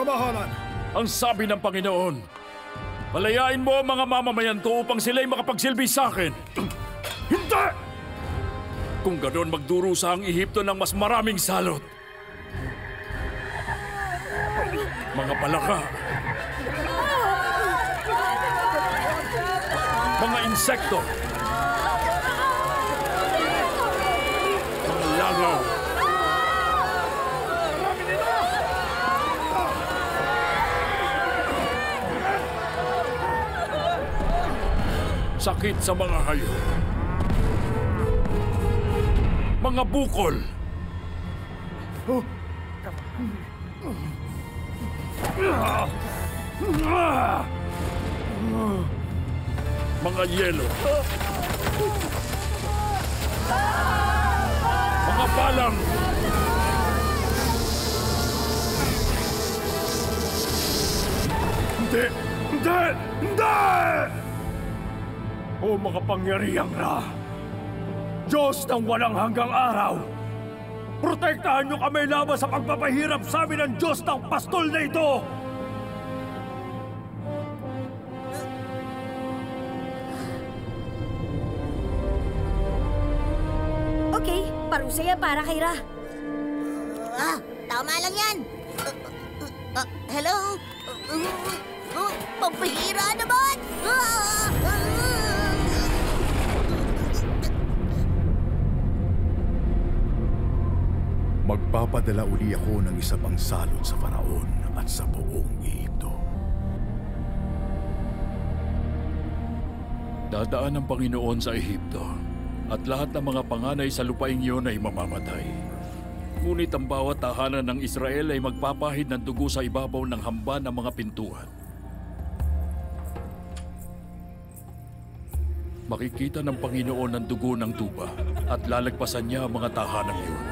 kamahalan. Ang sabi ng Panginoon, palayain mo ang mga mamamayan to upang sila'y makapagsilbi sa akin. Hindi! Kung ganoon magdurusa ang Ehipto ng mas maraming salot. Mga palaka. Mga insekto. Mga langaw. Sakit sa mga hayop. Mga bukol. Mga yelo. Mga balang. Hindi! Hindi! Hindi! O makapangyarihang Ra, Diyos ng walang hanggang araw, protektahan niyo kami laban sa pagpapahirap sa amin ng Diyos ng pastol na ito! Okay, parusaya para kay Ra. Tama lang yan. Hello? Pampahira naman! Magpapadala uli ako ng isa pang salot sa Faraon at sa buong Ehipto. Dadaan ang Panginoon sa Ehipto at lahat ng mga panganay sa lupaing iyon ay mamamatay. Ngunit ang bawat tahanan ng Israel ay magpapahid ng dugo sa ibabaw ng hamba ng mga pintuan. Makikita ng Panginoon ang dugo ng tupa at lalagpasan niya ang mga tahanang iyon.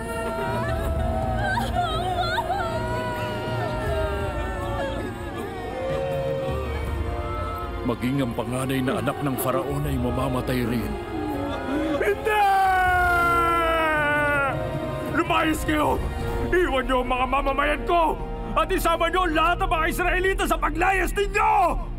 Maging ang panganay na anak ng Faraon ay mamamatay rin. Hindi! Lumayas kayo! Iwan niyo ang mga mamamayan ko! At isama niyo lahat ng mga Israelita sa paglayas ninyo!